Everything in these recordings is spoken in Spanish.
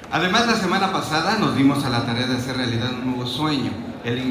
Además, la semana pasada nos dimos a la tarea de hacer realidad un nuevo sueño, el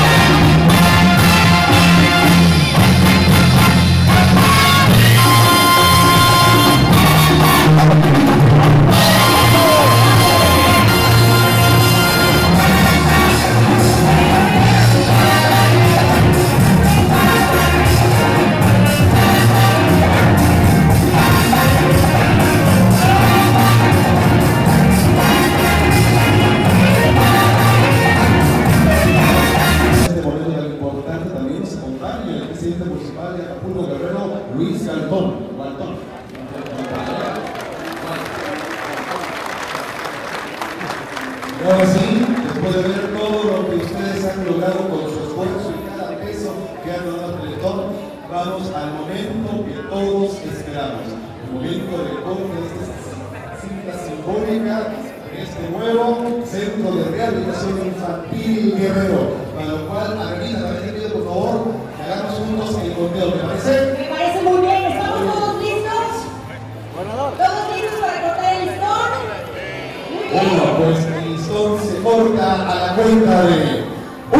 Ahora sí, después de ver todo lo que ustedes han logrado con su esfuerzo y cada peso que han dado al Teletón, vamos al momento que todos esperamos. El momento del corte de esta cinta simbólica de este nuevo Centro de Rehabilitación Infantil Guerrero. Para lo cual, Avenida, te pido por favor que hagamos juntos el conteo. ¿Me parece? Me parece muy bien. ¿Estamos todos listos? ¿Todos listos para cortar el listón? Bueno, pues el listón se corta a la cuenta de 1,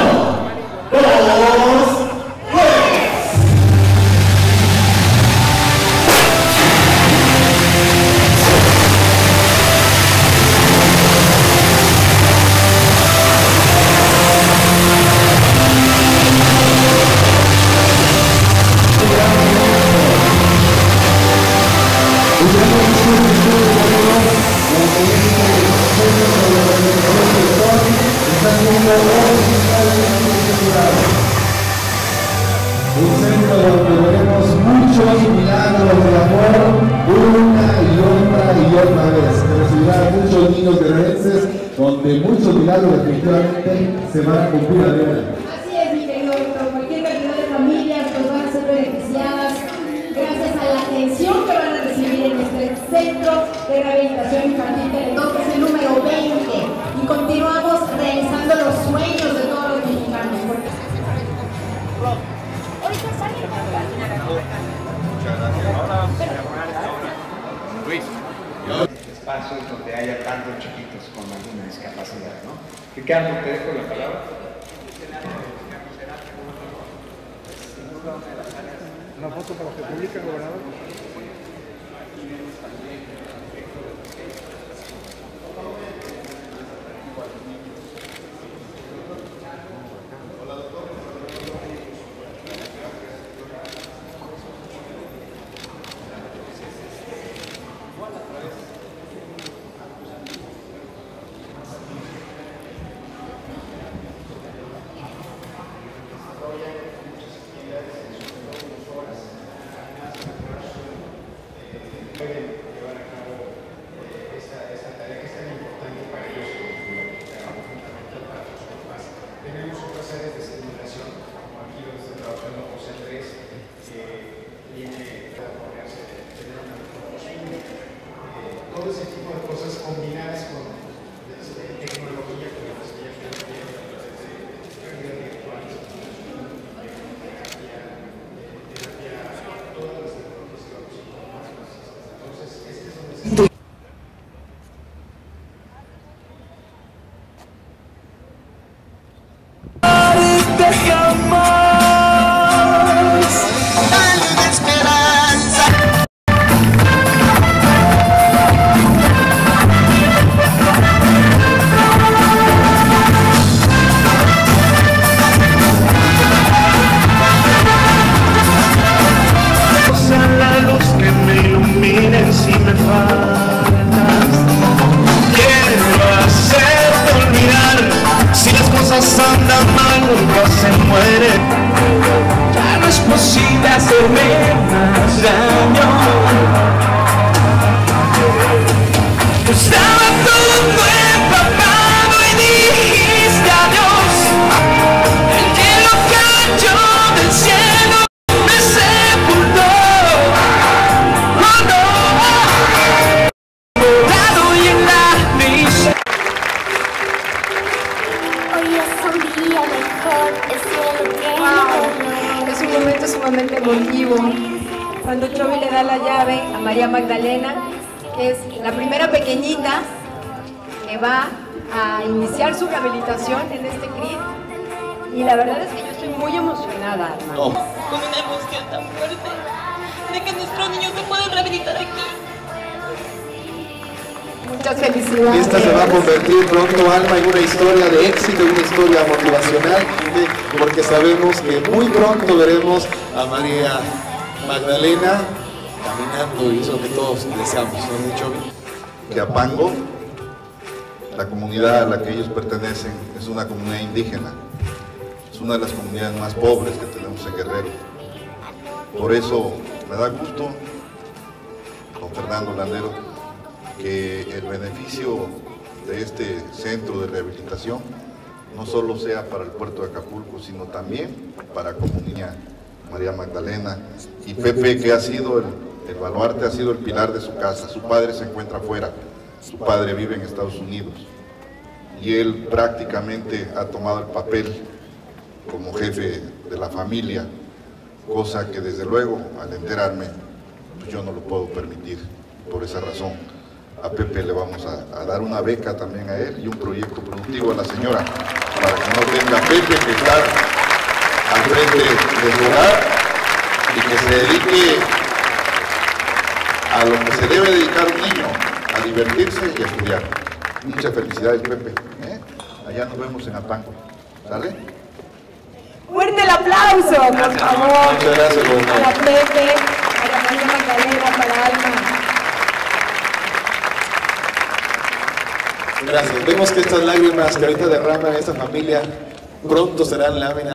2, 3. Un centro donde veremos muchos milagros de amor una y otra vez. Que recibirá muchos niños guerrerenses, donde muchos milagros definitivamente se van a cumplir a diario. Así es, mi querido doctor. Cualquier cantidad de familias pues van a ser beneficiadas gracias a la atención que van a recibir en este Centro de Rehabilitación Infantil Teletón, que es el número 20. Y continuamos realizando los sueños de todos los mexicanos. Espacios donde haya tantos chiquitos con alguna discapacidad, ¿no? Ricardo, te dejo la palabra. Una foto para que publique, gobernador. Llevar a cabo esa tarea que es tan importante para ellos, fundamental para los papás. Tenemos otras áreas de estimulación, como aquí donde está trabajando José Andrés, que viene a ponerse, tener una mejor costumbre. Todo ese tipo de cosas combinadas con tecnología, que la ya tiene realidad virtual, terapia, todas las tecnologías que vamos a tomar. Entonces, este es donde se... andan mal, nunca se muere. Ya no es posible hacerme más daño. Estaba todo empapado y dijiste adiós. El hielo cayó del cielo, me sepultó. Oh no, morado y en la misa. Hoy es un día mejor, el cielo tiene color. Es un momento sumamente emotivo cuando Chovy le da la llave a María Magdalena, que es la primera pequeñita que que va a iniciar su rehabilitación en este CRIT. Y la verdad es que yo estoy muy emocionada, hermano. Con una emoción tan fuerte de que nuestros niños se pueden rehabilitar aquí. Muchas felicidades. Esta se va a convertir pronto, Alma, en una historia de éxito, una historia motivacional, porque sabemos que muy pronto veremos a María Magdalena caminando, y eso es lo que todos deseamos, ¿no, Dicho? Que Apango, la comunidad a la que ellos pertenecen, es una comunidad indígena. Es una de las comunidades más pobres que tenemos en Guerrero. Por eso me da gusto, con Fernando Landero, que el beneficio de este centro de rehabilitación no solo sea para el puerto de Acapulco, sino también para la comunidad María Magdalena y Pepe, que ha sido el baluarte, ha sido el pilar de su casa. Su padre se encuentra afuera, su padre vive en Estados Unidos y él prácticamente ha tomado el papel como jefe de la familia, cosa que desde luego, al enterarme, pues yo no lo puedo permitir. Por esa razón, a Pepe le vamos a dar una beca también a él y un proyecto productivo a la señora, para que no tenga Pepe que estar al frente de su hogar y que se dedique a lo que se debe dedicar un niño, a divertirse y a estudiar. Muchas felicidades, Pepe. Allá nos vemos en Apango. ¿Sale? Fuerte el aplauso, por favor. Muchas gracias, para Pepe, para María Magdalena, para Alma. Gracias. Vemos que estas lágrimas que ahorita derraman esta familia pronto serán lágrimas